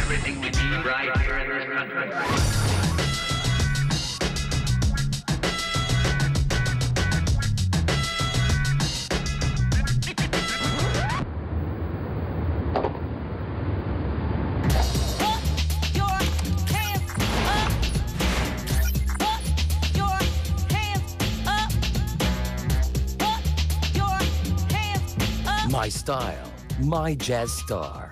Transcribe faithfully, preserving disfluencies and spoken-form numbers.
everything we need right here in this country. My style, my Jazz Star.